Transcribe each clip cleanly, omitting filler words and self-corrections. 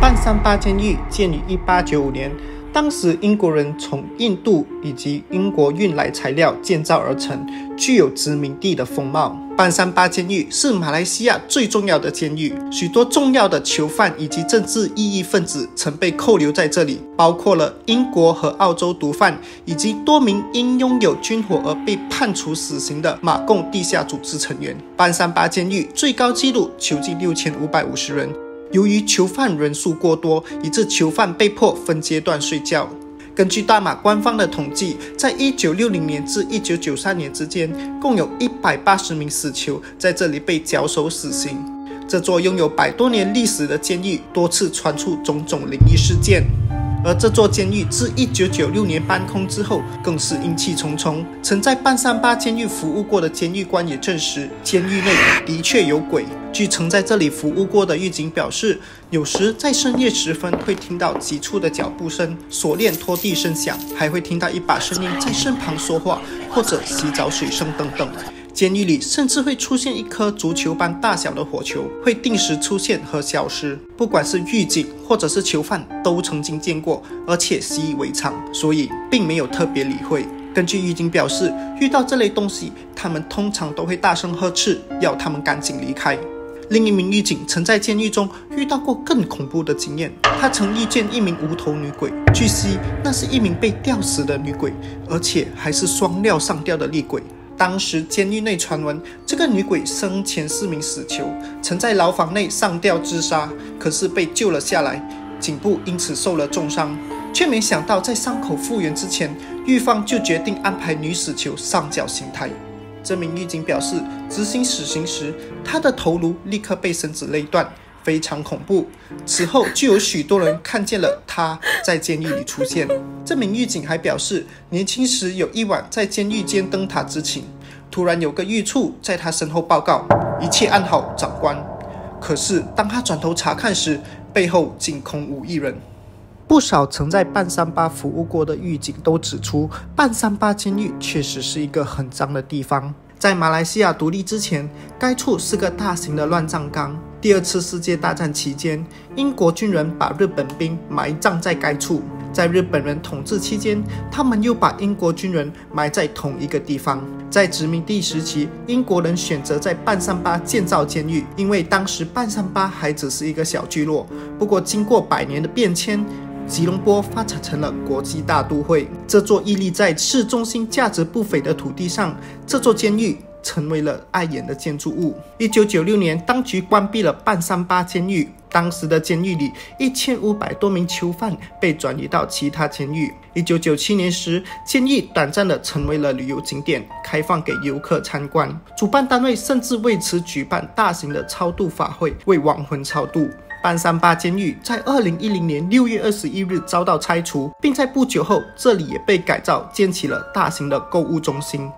半山巴监狱建于1895年，当时英国人从印度以及英国运来材料建造而成，具有殖民地的风貌。半山巴监狱是马来西亚最重要的监狱，许多重要的囚犯以及政治异议分子曾被扣留在这里，包括了英国和澳洲毒贩，以及多名因拥有军火而被判处死刑的马共地下组织成员。半山巴监狱最高纪录囚禁6550人，由于囚犯人数过多，以致囚犯被迫分阶段睡觉。根据大马官方的统计，在1960年至1993年之间，共有180名死囚在这里被绞首死刑。这座拥有100多年历史的监狱多次传出种种灵异事件，而这座监狱自1996年搬空之后，更是阴气重重。曾在半山巴监狱服务过的监狱官也证实，监狱内的确有鬼。据曾在这里服务过的狱警表示，有时在深夜时分会听到急促的脚步声、锁链拖地声响，还会听到一把声音在身旁说话，或者洗澡水声等等。监狱里甚至会出现一颗足球般大小的火球，会定时出现和消失。不管是狱警或者是囚犯都曾经见过，而且习以为常，所以并没有特别理会。根据狱警表示，遇到这类东西，他们通常都会大声呵斥，要他们赶紧离开。另一名狱警曾在监狱中遇到过更恐怖的经验，他曾遇见一名无头女鬼，据悉那是一名被吊死的女鬼，而且还是双料上吊的厉鬼。当时监狱内传闻，这个女鬼生前是名死囚，曾在牢房内上吊自杀，可是被救了下来，颈部因此受了重伤，却没想到在伤口复原之前，狱方就决定安排女死囚上绞刑台。这名狱警表示，执行死刑时，他的头颅立刻被绳子勒断，非常恐怖。此后就有许多人看见了他在监狱里出现。这名狱警还表示，年轻时有一晚在监狱间灯塔执勤，突然有个狱畜在他身后报告，一切安好，长官。可是当他转头查看时，背后竟空无一人。不少曾在半山巴服务过的狱警都指出，半山巴监狱确实是一个很脏的地方。在马来西亚独立之前，该处是个大型的乱葬岗。第二次世界大战期间，英国军人把日本兵埋葬在该处。在日本人统治期间，他们又把英国军人埋在同一个地方。在殖民地时期，英国人选择在半山巴建造监狱，因为当时半山巴还只是一个小聚落。不过经过100年的变迁，吉隆坡发展成了国际大都会。这座屹立在市中心价值不菲的土地上，这座监狱成为了碍眼的建筑物。1996年，当局关闭了半山巴监狱。当时的监狱里1500多名囚犯被转移到其他监狱。1997年时，监狱短暂地成为了旅游景点，开放给游客参观。主办单位甚至为此举办大型的超度法会，为亡魂超度。半山巴监狱在2010年6月21日遭到拆除，并在不久后，这里也被改造，建起了大型的购物中心。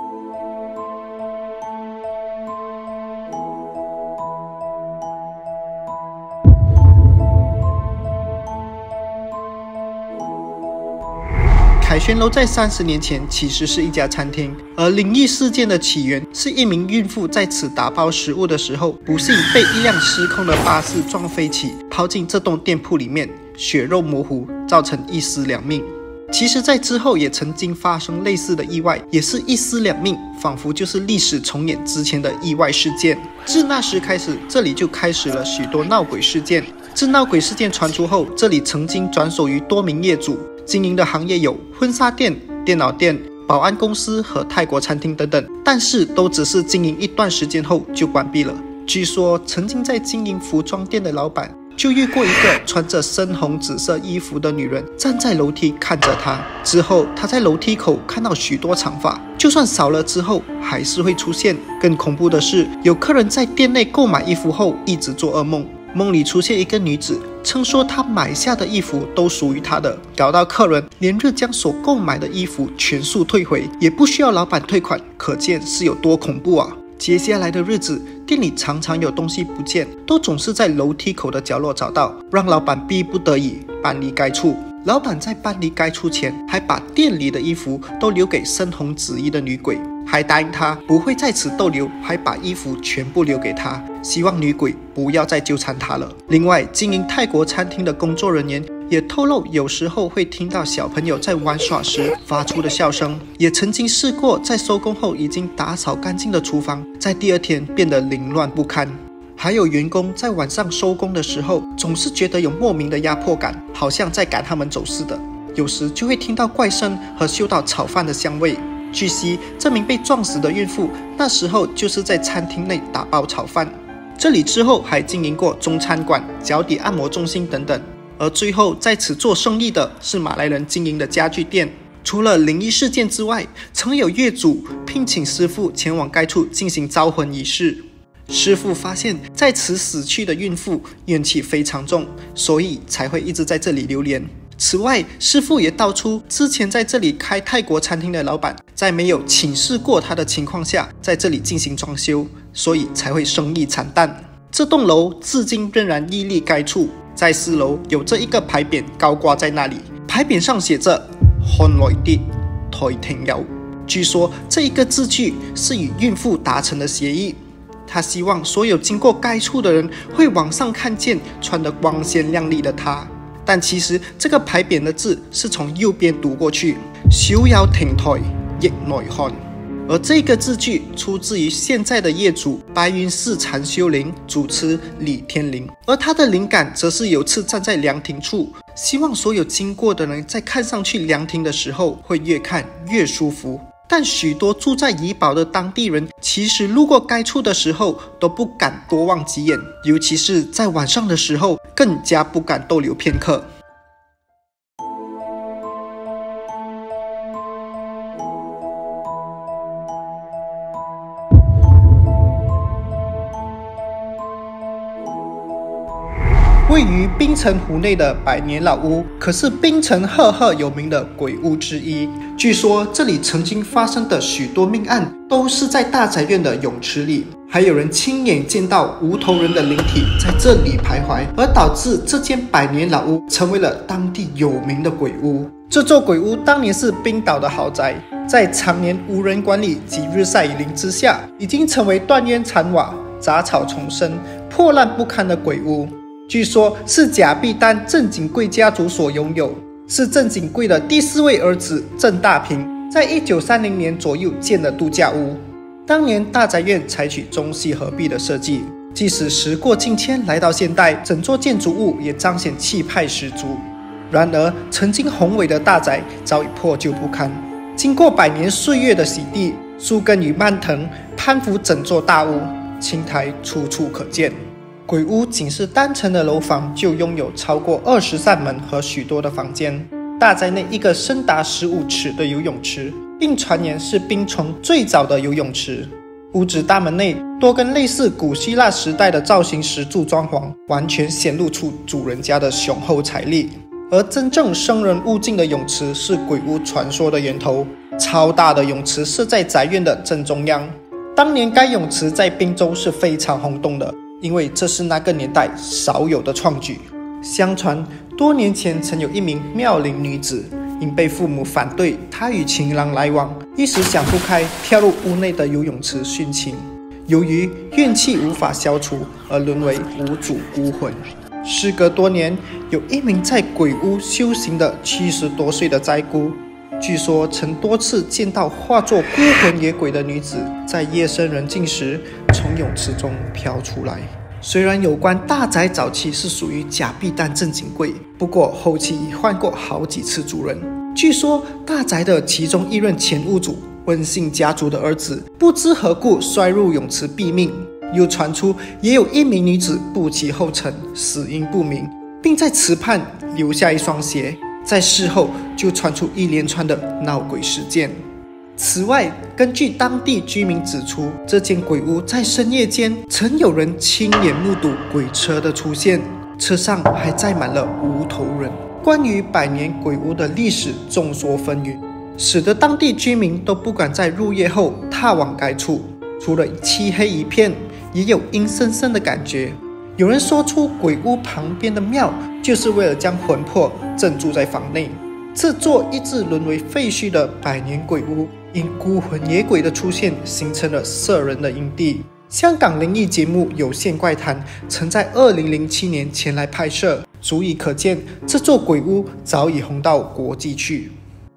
凯旋楼在30年前其实是一家餐厅，而灵异事件的起源是一名孕妇在此打包食物的时候，不幸被一辆失控的巴士撞飞起，抛进这栋店铺里面，血肉模糊，造成一尸两命。其实在之后也曾经发生类似的意外，也是一尸两命，仿佛就是历史重演之前的意外事件。自那时开始，这里就开始了许多闹鬼事件。自闹鬼事件传出后，这里曾经转手于多名业主，经营的行业有婚纱店、电脑店、保安公司和泰国餐厅等等，但是都只是经营一段时间后就关闭了。据说曾经在经营服装店的老板就遇过一个穿着深红紫色衣服的女人站在楼梯看着他，之后他在楼梯口看到许多长发，就算扫了之后还是会出现。更恐怖的是，有客人在店内购买衣服后一直做噩梦，梦里出现一个女子，称说她买下的衣服都属于她的，搞到客人连日将所购买的衣服全数退回，也不需要老板退款，可见是有多恐怖啊！接下来的日子，店里常常有东西不见，都总是在楼梯口的角落找到，让老板逼不得已搬离该处。老板在搬离该处前，还把店里的衣服都留给深红紫衣的女鬼。 还答应她不会在此逗留，还把衣服全部留给她，希望女鬼不要再纠缠她了。另外，经营泰国餐厅的工作人员也透露，有时候会听到小朋友在玩耍时发出的笑声，也曾经试过在收工后已经打扫干净的厨房，在第二天变得凌乱不堪。还有员工在晚上收工的时候，总是觉得有莫名的压迫感，好像在赶他们走似的。有时就会听到怪声和嗅到炒饭的香味。据悉，这名被撞死的孕妇那时候就是在餐厅内打包炒饭。这里之后还经营过中餐馆、脚底按摩中心等等。而最后在此做生意的是马来人经营的家具店。除了灵异事件之外，曾有业主聘请师傅前往该处进行招魂仪式。师傅发现在此死去的孕妇怨气非常重，所以才会一直在这里流连。此外，师傅也道出之前在这里开泰国餐厅的老板在没有请示过他的情况下在这里进行装修，所以才会生意惨淡。这栋楼至今仍然屹立该处，在4楼有这一个牌匾高挂在那里，牌匾上写着看來的台停有。据说这一个字句是与孕妇达成的协议，他希望所有经过该处的人会往上看见穿得光鲜亮丽的他。但其实这个牌匾的字是从右边读过去，小有亭台亦來看。而这个字句出自于现在的业主白云寺禅修灵主持李天林，而他的灵感则是有次站在凉亭处，希望所有经过的人在看上去凉亭的时候会越看越舒服。但许多住在怡保的当地人其实路过该处的时候都不敢多望几眼，尤其是在晚上的时候更加不敢逗留片刻。位于槟城湖内的百年老屋，可是槟城赫赫有名的鬼屋之一。据说这里曾经发生的许多命案都是在大宅院的泳池里，还有人亲眼见到无头人的灵体在这里徘徊，而导致这间百年老屋成为了当地有名的鬼屋。这座鬼屋当年是冰岛的豪宅，在常年无人管理及日晒雨淋之下，已经成为断垣残瓦、杂草丛生、破烂不堪的鬼屋。据说是甲必丹郑景贵家族所拥有，是郑景贵的第4位儿子郑大平在1930年左右建的度假屋。当年大宅院采取中西合璧的设计，即使时过境迁来到现代，整座建筑物也彰显气派十足。然而曾经宏伟的大宅早已破旧不堪，经过100年岁月的洗涤，树根与蔓藤攀附整座大屋，青苔处处可见。鬼屋仅是单层的楼房就拥有超过20扇门和许多的房间。大宅内一个深达15尺的游泳池，并传言是槟城最早的游泳池。屋子大门内多根类似古希腊时代的造型石柱装潢，完全显露出主人家的雄厚财力。而真正生人勿近的泳池是鬼屋传说的源头。超大的泳池设在宅院的正中央，当年该泳池在滨州是非常轰动的，因为这是那个年代少有的创举。相传多年前曾有一名妙龄女子，因被父母反对她与情郎来往，一时想不开，跳入屋内的游泳池殉情。由于怨气无法消除，而沦为无主孤魂。时隔多年，有一名在鬼屋修行的70多岁的斋姑，据说曾多次见到化作孤魂野鬼的女子在夜深人静时从泳池中飘出来。虽然有关大宅早期是属于甲必丹郑景贵，不过后期已换过好几次主人。据说大宅的其中一任前屋主温姓家族的儿子不知何故摔入泳池毙命，又传出也有一名女子不其后尘，死因不明，并在池畔留下一双鞋。在事后就传出一连串的闹鬼事件。此外，根据当地居民指出，这间鬼屋在深夜间曾有人亲眼目睹鬼车的出现，车上还载满了无头人。关于百年鬼屋的历史众说纷纭，使得当地居民都不敢在入夜后踏往该处。除了漆黑一片，也有阴森森的感觉。有人说出鬼屋旁边的庙就是为了将魂魄镇住在房内。这座一直沦为废墟的百年鬼屋， 因孤魂野鬼的出现，形成了摄人的阴地。香港灵异节目《有线怪谈》曾在2007年前来拍摄，足以可见这座鬼屋早已红到国际去。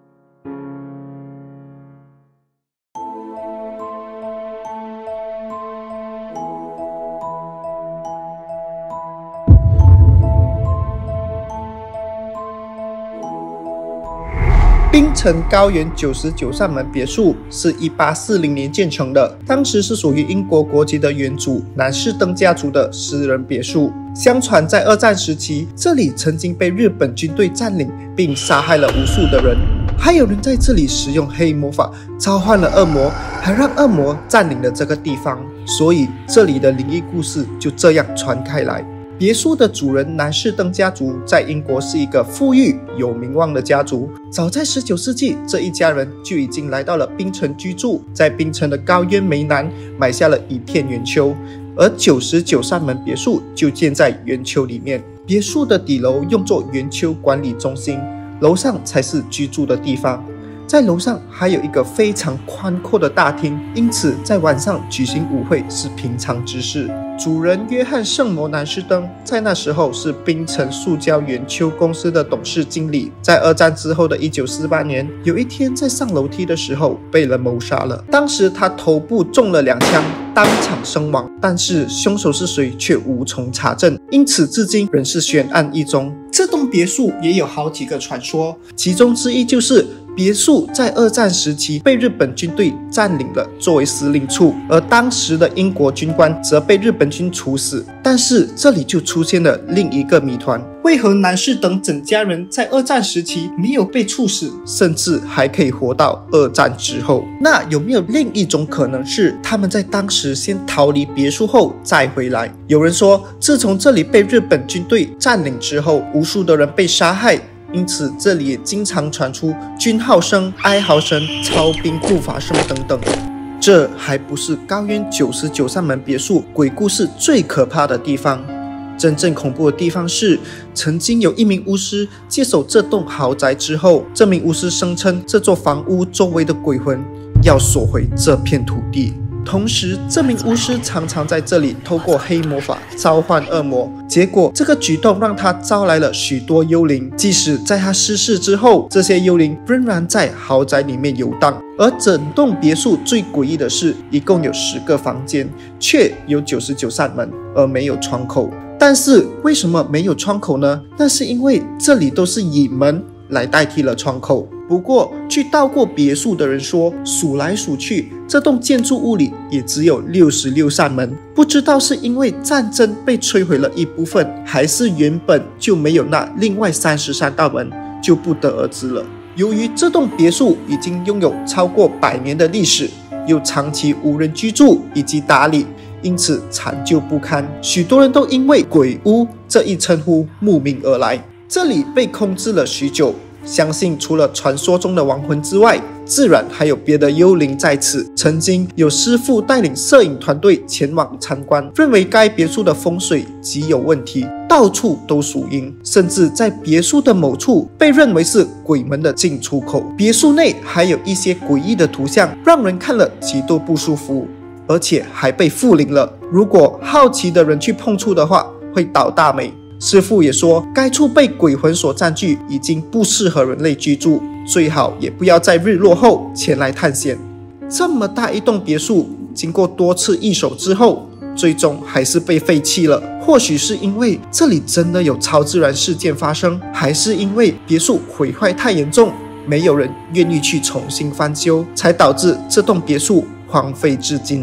槟城高原99扇门别墅是1840年建成的，当时是属于英国国籍的原主南士登家族的私人别墅。相传在二战时期，这里曾经被日本军队占领，并杀害了无数的人。还有人在这里使用黑魔法召唤了恶魔，还让恶魔占领了这个地方，所以这里的灵异故事就这样传开来。别墅的主人南士登家族在英国是一个富裕有名望的家族，早在19世纪，这一家人就已经来到了槟城居住，在槟城的高渊湄南买下了一片圆丘，而99扇门别墅就建在圆丘里面。别墅的底楼用作圆丘管理中心，楼上才是居住的地方。在楼上还有一个非常宽阔的大厅，因此在晚上举行舞会是平常之事。主人约翰圣摩南士登在那时候是槟城塑胶圆丘公司的董事经理。在二战之后的1948年，有一天在上楼梯的时候被人谋杀了。当时他头部中了2枪，当场身亡，但是凶手是谁却无从查证，因此至今仍是悬案一宗。这栋别墅也有好几个传说，其中之一就是别墅在二战时期被日本军队占领了，作为司令处，而当时的英国军官则被日本军处死。但是这里就出现了另一个谜团，为何南士等整家人在二战时期没有被处死，甚至还可以活到二战之后？那有没有另一种可能是他们在当时先逃离别墅后再回来？有人说，自从这里被日本军队占领之后，无数的人被杀害，因此这里也经常传出军号声、哀嚎声、操兵步伐声等等。这还不是高渊99扇门别墅鬼故事最可怕的地方，真正恐怖的地方是，曾经有一名巫师接手这栋豪宅之后，这名巫师声称这座房屋周围的鬼魂要索回这片土地。同时，这名巫师常常在这里透过黑魔法召唤恶魔，结果这个举动让他招来了许多幽灵。即使在他逝世之后，这些幽灵仍然在豪宅里面游荡。而整栋别墅最诡异的是，一共有10个房间，却有99扇门，而没有窗口。但是为什么没有窗口呢？那是因为这里都是以门来代替了窗口。不过，据到过别墅的人说，数来数去，这栋建筑物里也只有66扇门。不知道是因为战争被摧毁了一部分，还是原本就没有那另外33道门，就不得而知了。由于这栋别墅已经拥有超过100年的历史，又长期无人居住以及打理，因此残旧不堪。许多人都因为鬼屋这一称呼慕名而来。这里被空置了许久，相信除了传说中的亡魂之外，自然还有别的幽灵在此。曾经有师傅带领摄影团队前往参观，认为该别墅的风水极有问题，到处都属阴，甚至在别墅的某处被认为是鬼门的进出口。别墅内还有一些诡异的图像，让人看了极度不舒服，而且还被附灵了。如果好奇的人去碰触的话，会倒大霉。师傅也说，该处被鬼魂所占据，已经不适合人类居住，最好也不要在日落后前来探险。这么大一栋别墅，经过多次易手之后，最终还是被废弃了。或许是因为这里真的有超自然事件发生，还是因为别墅毁坏太严重，没有人愿意去重新翻修，才导致这栋别墅荒废至今。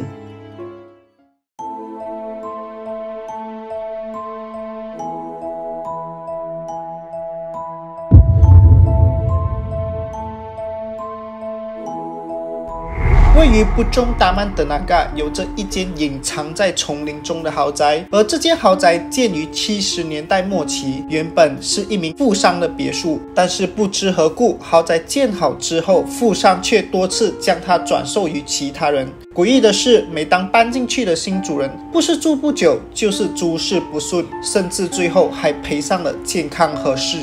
位于布中达曼德纳嘎有着一间隐藏在丛林中的豪宅，而这间豪宅建于70年代末期，原本是一名富商的别墅，但是不知何故，豪宅建好之后，富商却多次将它转售于其他人。诡异的是，每当搬进去的新主人不是住不久，就是诸事不顺，甚至最后还赔上了健康和事业。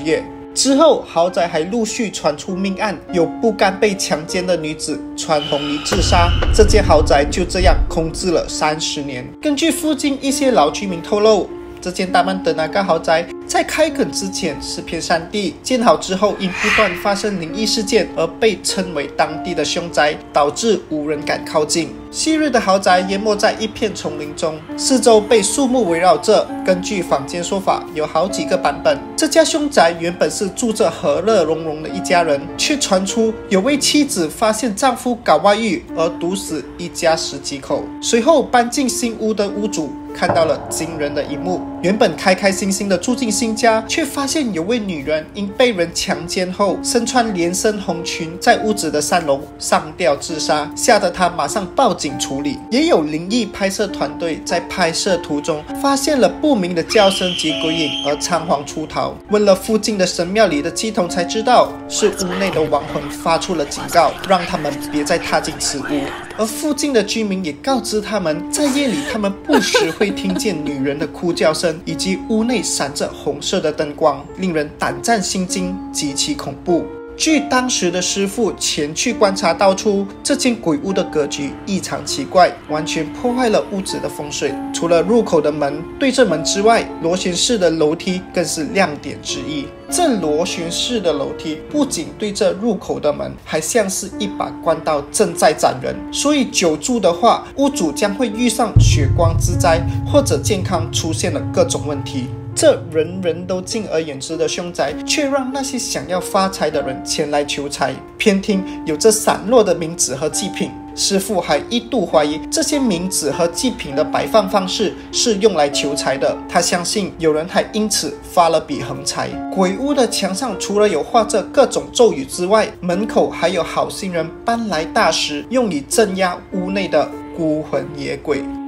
之后，豪宅还陆续传出命案，有不甘被强奸的女子穿红衣自杀。这间豪宅就这样空置了30年。根据附近一些老居民透露，这间大曼德那嘎豪宅在开垦之前是片山地，建好之后因不断发生灵异事件而被称为当地的凶宅，导致无人敢靠近。昔日的豪宅淹没在一片丛林中，四周被树木围绕着。根据坊间说法，有好几个版本。这家凶宅原本是住着和乐融融的一家人，却传出有位妻子发现丈夫搞外遇而毒死一家10几口。随后搬进新屋的屋主看到了惊人的一幕，原本开开心心的住进新家，却发现有位女人因被人强奸后，身穿连身红裙，在屋子的3楼上吊自杀，吓得她马上报警处理。也有灵异拍摄团队在拍摄途中发现了不明的叫声及鬼影而仓皇出逃，问了附近的神庙里的乩童才知道，是屋内的亡魂发出了警告，让他们别再踏进此屋。而附近的居民也告知他们，在夜里他们不时会听见女人的哭叫声，以及屋内闪着红色的灯光，令人胆战心惊，极其恐怖。据当时的师傅前去观察道出，这间鬼屋的格局异常奇怪，完全破坏了屋子的风水。除了入口的门对正门之外，螺旋式的楼梯更是亮点之一。这螺旋式的楼梯不仅对着入口的门，还像是一把关刀正在斩人，所以久住的话，屋主将会遇上血光之灾，或者健康出现了各种问题。这人人都敬而远之的凶宅，却让那些想要发财的人前来求财。偏听有着散落的冥纸和祭品，师傅还一度怀疑这些冥纸和祭品的摆放方式是用来求财的。他相信有人还因此发了笔横财。鬼屋的墙上除了有画着各种咒语之外，门口还有好心人搬来大石，用以镇压屋内的孤魂野鬼。